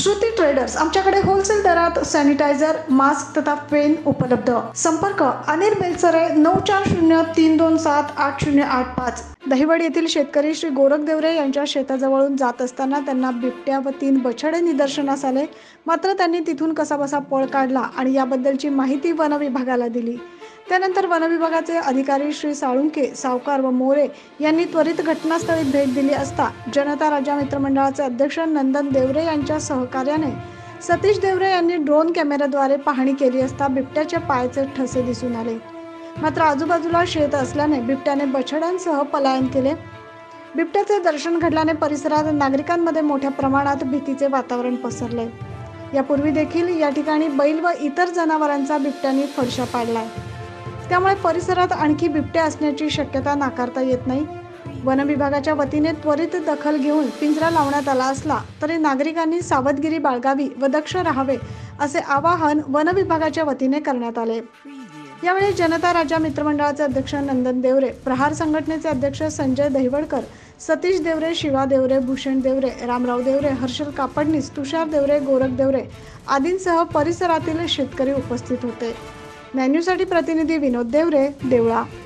Shruti traders, आमच्याकडे wholesale दरात sanitiser, mask तथा पेन उपलब्ध। संपर्क अनिल बेलसरे 9403278085। दहिवड येथील शेतकरी श्री गोरख देवरे यांच्या शेताजवळून जात असताना त्यांना बिबट्या व 3 बछडे निदर्शनास आले। मात्र त्यांनी तिथून कसाबसा पळ काढला आणि याबद्दलची माहिती वन विभागाला दिली। त्यानंतर वन विभागाचे अधिकारी श्री साळुंके, सावकार व मोरे यांनी त्वरित घटनास्थळी भेट दिली असता जनता राजा मित्रमंडळाचे अध्यक्ष नंदन देवरे यांच्या सहकार्याने सतीश देवरे यांनी ड्रोन कॅमेऱ्याद्वारे पाहणी केली असता बिबट्याच्या पायाचे ठसे दिसून आले। मात्र आजूबाजूला शेत असल्याने बिबट्याने बछड्यांसह पलायन केले। बिबट्याचे दर्शन घडल्याने परिसरात नागरिकांमध्ये मोठ्या प्रमाणात भीतीचे वातावरण पसरले। यापूर्वी देखील या ठिकाणी बैल व इतर जनावरांचा बिबट्याने फडशा पाडलाय। त्यामुळे परिसरात आणखी बिबट्या असण्याची शक्यता नाकारता येत नाही। वन विभागाच्या वतीने त्वरित दखल घेऊन पिंजरा लावण्यात आला असला तरी नागरिकांनी सावधगिरी बाळगावी व दक्ष राहावे असे आवाहन वन विभागाच्या वतीने करण्यात आले। यावेळी जनता राजा मित्रमंडळाचे अध्यक्ष नंदन देवरे, प्रहार संघटनेचे अध्यक्ष संजय दहिवडकर, सतीश देवरे, शिवा देवरे, भूषण देवरे, रामराव देवरे, हर्षल कापडनीस, तुषार देवरे, गोरख देवरे आदींसह परिसरातील शेतकरी उपस्थित होते। न्यूजसाठी प्रतिनिधी विनोद देवरे, देवळा।